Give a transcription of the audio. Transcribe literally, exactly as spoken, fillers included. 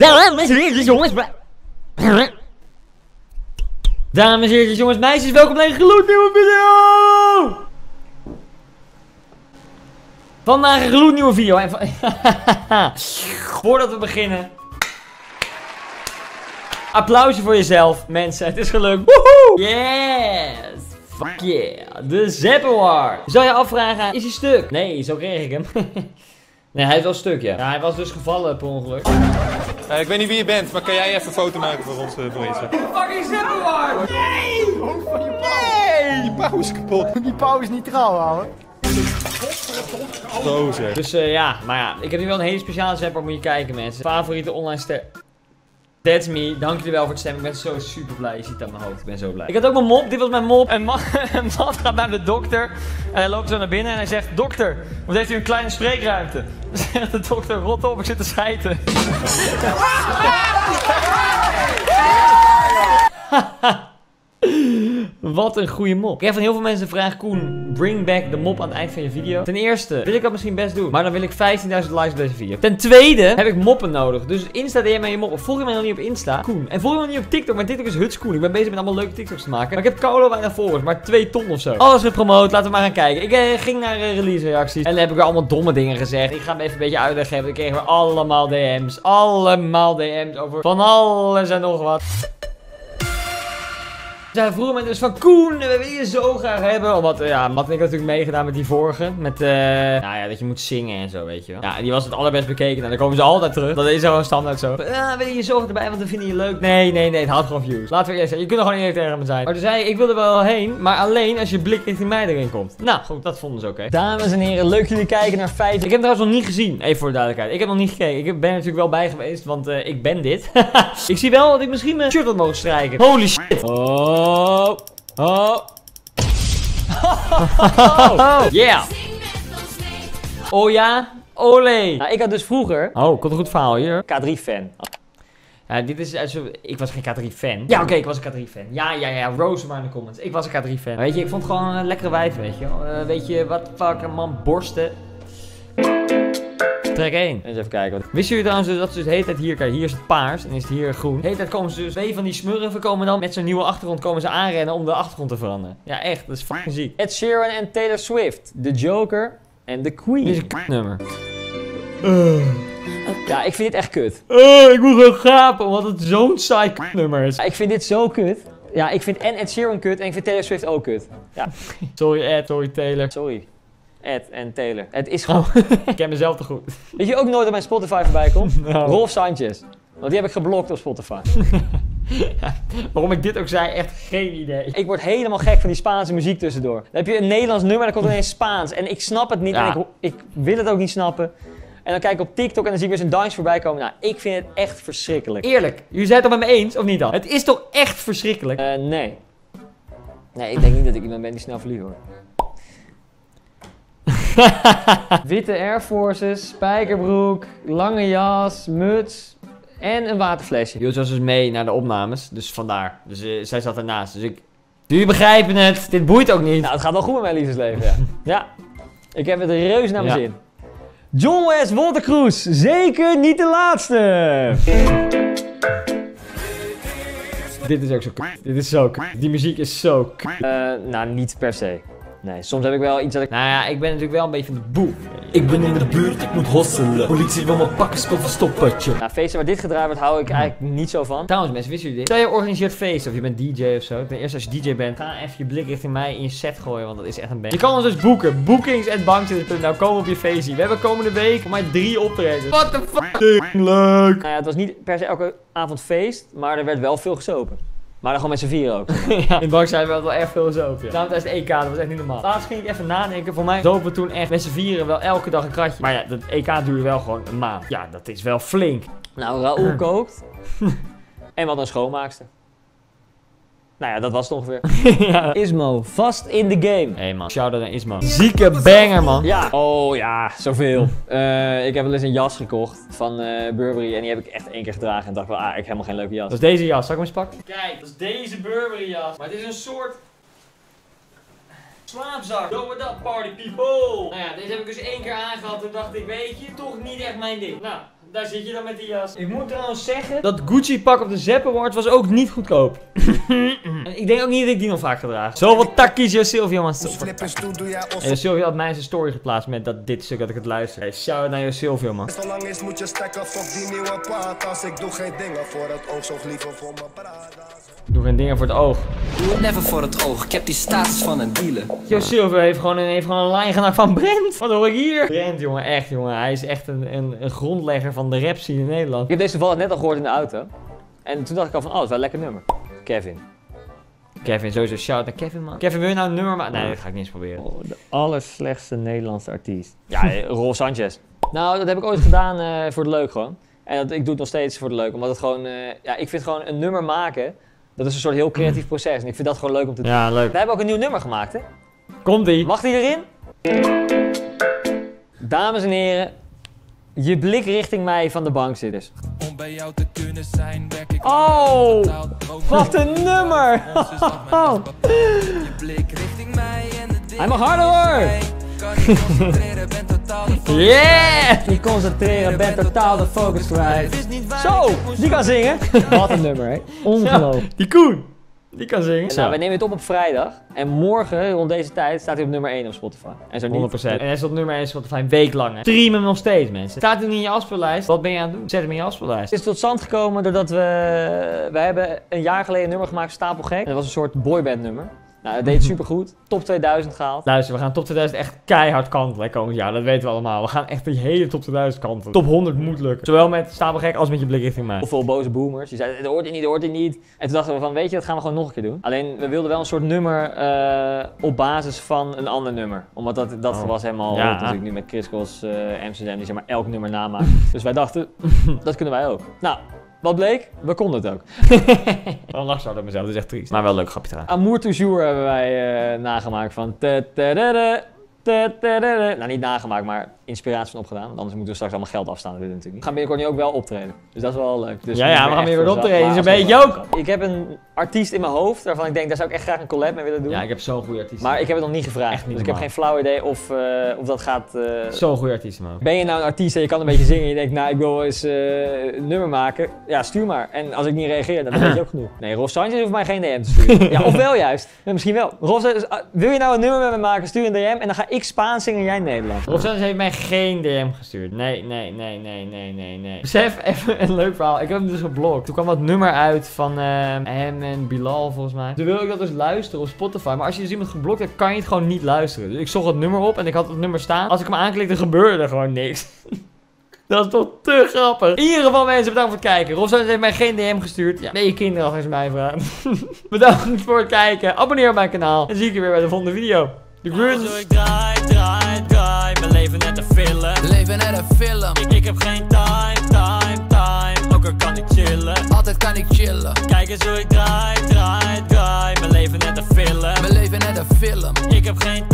Dames en heren, jongens. Dames en heren, jongens, meisjes, welkom bij een gloednieuwe video! Vandaag een gloednieuwe video. En voordat we beginnen. Applausje voor jezelf, mensen. Het is gelukt. Woehoe! Yes! Fuck yeah. De Zeppawar. Zou je afvragen, is hij stuk? Nee, zo kreeg ik hem. Nee, hij is wel stuk, ja. Ja, hij was dus gevallen per ongeluk. Uh, ik weet niet wie je bent, maar kan jij even een foto maken voor ons, uh, Brezen? Fucking Zeppawar! Nee! Hoofd van je pauw! Nee! Je pauw is kapot. Die pauw is niet trouw, ouwe. Gozer. Dus uh, ja, maar ja, ik heb nu wel een hele speciale Zeppawar, moet je kijken, mensen. Favoriete online ster... That's me, dank jullie wel voor het stemmen. Ik ben zo super blij. Je ziet het aan mijn hoofd. Ik ben zo blij. Ik had ook mijn mop. Dit was mijn mop. Een man, een man gaat naar de dokter. En hij loopt zo naar binnen en hij zegt: dokter, wat heeft u een kleine spreekruimte? Dan zegt de dokter: rot op, ik zit te schijten. Wat een goede mop. Ik heb van heel veel mensen de vraag: Koen, bring back de mop aan het eind van je video. Ten eerste wil ik dat misschien best doen, maar dan wil ik vijftienduizend likes op deze video. Ten tweede heb ik moppen nodig. Dus Insta D M mij je mop. Volg je mij nog niet op Insta? Koen. En volg je me nog niet op TikTok. Mijn TikTok is Hutskoen. Ik ben bezig met allemaal leuke TikToks te maken. Maar ik heb koude bijna volgers, maar twee ton of zo. Alles gepromoot. Laten we maar gaan kijken. Ik eh, ging naar uh, release reacties. En dan heb ik weer allemaal domme dingen gezegd. Ik ga hem even een beetje uitleg geven. Ik kreeg weer allemaal D M's. Allemaal D M's over van alles en nog wat. Zij vroegen me dus van: Koen, we willen je zo graag hebben. Omdat, uh, ja, Matt en ik had natuurlijk meegedaan met die vorige. Met, uh, nou ja, dat je moet zingen en zo, weet je wel. Ja, die was het allerbest bekeken. En dan komen ze altijd terug. Dat is gewoon standaard zo. Ja, uh, wil je je zo erbij, want dan vinden je leuk. Nee, nee, nee, het houdt gewoon views. Laten we eerst zeggen, je kunt er gewoon eerlijk tegen me zijn. Maar toen zei ik, ik wil er wel heen. Maar alleen als je blik richting mij erin komt. Nou, goed, dat vonden ze oké. Okay. Dames en heren, leuk jullie kijken naar vijf. Ik heb hem trouwens nog niet gezien. Even voor de duidelijkheid. Ik heb nog niet gekeken. Ik ben er natuurlijk wel bij geweest, want uh, ik ben dit. Ik zie wel dat ik misschien mijn shirt had mogen strijken. Holy shit. Oh. Oh. Oh. Yeah. Oh ja. Olé. Nou, ik had dus vroeger... Oh, komt een goed verhaal hier. K drie fan. Ja, dit is... Ik was geen K drie fan. Ja, oké, okay, ik was een K drie fan. Ja, ja, ja. Rose maar in de comments. Ik was een K drie fan. Weet je, ik vond het gewoon een lekkere wijf, weet je. Uh, weet je, wat fuck, een man borsten. Trek één. Eens even kijken. Wisten jullie trouwens dat ze dus de hele tijd hier, kijk, hier is het paars en is het hier groen. De hele tijd komen ze dus, twee van die smurfen komen dan met zo'n nieuwe achtergrond komen ze aanrennen om de achtergrond te veranderen. Ja, echt, dat is fucking ziek. Ed Sheeran en Taylor Swift, The Joker en The Queen. Dit is een kutnummer. Uh. Ja, ik vind dit echt kut. Uh, ik moet gewoon gapen, omdat het zo'n saai kutnummer is. Ja, ik vind dit zo kut. Ja, ik vind en Ed Sheeran kut en ik vind Taylor Swift ook kut. Ja. Sorry Ed, sorry Taylor. Sorry. Ed en Taylor. Het is gewoon... Oh. Ik ken mezelf te goed. Weet je ook nooit dat mijn Spotify voorbij komt? No. Rolf Sanchez. Want die heb ik geblokt op Spotify. Ja, waarom ik dit ook zei, echt geen idee. Ik word helemaal gek van die Spaanse muziek tussendoor. Dan heb je een Nederlands nummer en dan komt ineens Spaans. En ik snap het niet ja. en ik, ik wil het ook niet snappen. En dan kijk ik op TikTok en dan zie ik weer zo'n dance voorbij komen. Nou, ik vind het echt verschrikkelijk. Eerlijk, jullie zijn het toch met me eens of niet dan? Het is toch echt verschrikkelijk? Uh, nee. Nee, ik denk niet dat ik iemand ben die snel verliefd wordt. Witte Air Forces, spijkerbroek, lange jas, muts en een waterflesje. Jullie was dus mee naar de opnames, dus vandaar. Dus uh, zij zat ernaast, dus ik... Jullie begrijpen het, dit boeit ook niet. Nou, het gaat wel goed met mijn liefdesleven, ja. Ja, ik heb het reuze naar mijn ja. zin. John West Watercruise, zeker niet de laatste. Dit is ook zo k***. Dit is zo k***. Die muziek is zo k***. Uh, nou, niet per se. Nee, soms heb ik wel iets dat ik... Nou ja, ik ben natuurlijk wel een beetje van de boel. Ik ben in de buurt, ik moet hosselen. Politie wil me pakken, speel verstoppertje. Nou, feesten waar dit gedraaid wordt, hou ik eigenlijk niet zo van. Trouwens mensen, wisten jullie dit? Stel je organiseert feesten of je bent D J of zo. Ten eerste als je D J bent, ga even je blik richting mij in je set gooien, want dat is echt een band. Je kan ons dus boeken. Bookings at bankzitters punt n l. Nou, komen op je feestje. We hebben komende week voor mij drie optredens. What the fuck? Leuk. Nou ja, het was niet per se elke avond feest, maar er werd wel veel gesopen. Maar dan gewoon met z'n vieren ook. Ja. In het bank zijn we wel echt veel zopen. Ja. Daarom tijdens het E K, dat was echt niet normaal. Laatst ging ik even nadenken. Voor mij zopen we toen echt met z'n vieren wel elke dag een kratje. Maar ja, dat E K duurde wel gewoon een maand. Ja, dat is wel flink. Nou, Raoul kookt. En wat een schoonmaakster. Nou ja, dat was het ongeveer. Ja. Ismo, vast in de game. Hé hey man, shout-out naar Ismo. Zieke banger man. Ja. Oh ja, zoveel. uh, ik heb wel eens een jas gekocht van uh, Burberry en die heb ik echt één keer gedragen en dacht wel, ah, ik heb helemaal geen leuke jas. Dat is deze jas, zal ik hem eens pakken? Kijk, dat is deze Burberry jas. Maar het is een soort... slaapzak. Go with up party people. Nou ja, deze heb ik dus één keer aangehad en dacht ik, weet je, toch niet echt mijn ding. Nou, Daar zit je dan met die jas. Ik moet trouwens zeggen, dat Gucci pak op de Zepp Awards was ook niet goedkoop. En ik denk ook niet dat ik die nog vaak ga dragen. Zoveel takkies, Jo Silvio, man. En Jo Silvio had mij in zijn story geplaatst met dat dit stuk dat ik het luister. Hey, shout out naar Jo Silvio, man. Zolang is moet je stekken, fuck die nieuwe patas. Ik doe geen dingen voor het oog, zorg liever voor mijn paradas. Doe geen dingen voor het oog. Doe het never voor het oog, ik heb die status van een dealer. Jo Silvio heeft gewoon een, heeft gewoon een lijn gemaakt van Brent. Wat hoor ik hier? Brent, jongen, echt, jongen. Hij is echt een, een, een grondlegger van de rap scene in Nederland. Ik heb deze toevallig net al gehoord in de auto. En toen dacht ik al van, oh, dat is wel een lekker nummer. Kevin. Kevin, sowieso shout naar Kevin, man. Kevin, wil je nou een nummer maken? Nee, dat ga ik niet eens proberen. Oh, de allerslechtste Nederlandse artiest. Ja, Rolf Sanchez. Nou, dat heb ik ooit gedaan uh, voor de leuk gewoon. En dat, ik doe het nog steeds voor de leuk, omdat het gewoon... Uh, ja, ik vind gewoon een nummer maken, dat is een soort heel creatief proces. En ik vind dat gewoon leuk om te doen. Ja, leuk. We hebben ook een nieuw nummer gemaakt, hè? Komt-ie. Mag die erin? Dames en heren, je blik richting mij van de bankzitters. Om bij jou te kunnen zijn, werk ik... Oh, wat een nummer! Je blik richting mij en de hij mag harder hoor! Yeah! Niet concentreren, ben totaal de focus kwijt. Zo, die kan zingen. Wat een nummer, hè? Ongelooflijk. Die Koen, die kan zingen. Nou, wij nemen het op op vrijdag. En morgen, rond deze tijd, staat hij op nummer één op Spotify. En zo niet. honderd procent. En hij is op nummer één op Spotify een week lang. Hè. Stream hem nog steeds, mensen. Staat hij niet in je afspeellijst? Wat ben je aan het doen? Zet hem in je afspeellijst. Het is tot stand gekomen doordat we... We hebben een jaar geleden een nummer gemaakt, Stapelgek. En dat was een soort boyband nummer. Nou, dat deed supergoed. Top tweeduizend gehaald. Luister, we gaan top tweeduizend echt keihard kantelen komend jaar. Dat weten we allemaal. We gaan echt de hele top tweeduizend kantelen. Top honderd moet lukken. Zowel met Stapelgek als met je blik richting mij. Of veel boze boomers. Die zeiden, dat hoort hij niet, dat hoort hij niet. En toen dachten we van, weet je, dat gaan we gewoon nog een keer doen. Alleen, we wilden wel een soort nummer uh, op basis van een ander nummer. Omdat dat, dat oh. was helemaal ja. natuurlijk nu met Chris Cross uh, Amsterdam, die zeg maar elk nummer namaakt. Dus wij dachten, dat kunnen wij ook. Nou. Wat bleek? We konden het ook. Dan lach ik op mezelf, dat is echt triest. Maar wel een leuk grapje trouwens. Amour toujours hebben wij uh, nagemaakt van... Nou, niet nagemaakt, maar inspiratie van opgedaan. Want anders moeten we straks allemaal geld afstaan. Dat natuurlijk niet. We gaan binnenkort nu ook wel optreden. Dus dat is wel leuk. Dus ja, ja, we gaan weer optreden. Is een beetje ook. Ik heb een artiest in mijn hoofd waarvan ik denk, daar zou ik echt graag een collab mee willen doen. Ja, ik heb zo'n goede artiest. Maar ik heb het nog niet gevraagd. Echt niet dus normaal. Ik heb geen flauw idee of, uh, of dat gaat... Uh... Zo'n goede artiest, man. Ben je nou een artiest en je kan een beetje zingen en je denkt, nou, ik wil wel eens uh, een nummer maken. Ja, stuur maar. En als ik niet reageer, dan weet je ook genoeg. Nee, Rolf Sanchez hoeft mij geen D M te sturen. Ja, of wel juist. Ja, misschien wel. Rolf Sanchez, uh, wil je nou een nummer met me maken, stuur een D M en dan ga ik Spaans zingen en jij Nederland. Rolf Sanchez heeft mij geen D M gestuurd. Nee, nee, nee, nee, nee, nee, nee. Besef even een leuk verhaal. Ik heb hem dus geblokt. Toen kwam dat nummer uit van uh, hem en Bilal volgens mij. Toen wilde ik dat dus luisteren op Spotify. Maar als je dus iemand geblokt hebt, kan je het gewoon niet luisteren. Dus ik zocht het nummer op en ik had het nummer staan. Als ik hem aanklikte, gebeurde er gewoon niks. Dat is toch te grappig. In ieder geval mensen, bedankt voor het kijken. Rolf Sanchez heeft mij geen D M gestuurd. Ja, ben je kinderen al eens mij vragen. Bedankt voor het kijken. Abonneer op mijn kanaal. En zie ik je weer bij de volgende video. De groeten. Ik draai, draai, draai. Mijn leven net een film. Leven net een film. Ik, ik heb geen time, time, time. Ook al kan ik chillen. Altijd kan ik chillen. Kijk eens hoe ik draai, draai, draai. Mijn leven net een film. Mijn leven net een film. Ik heb geen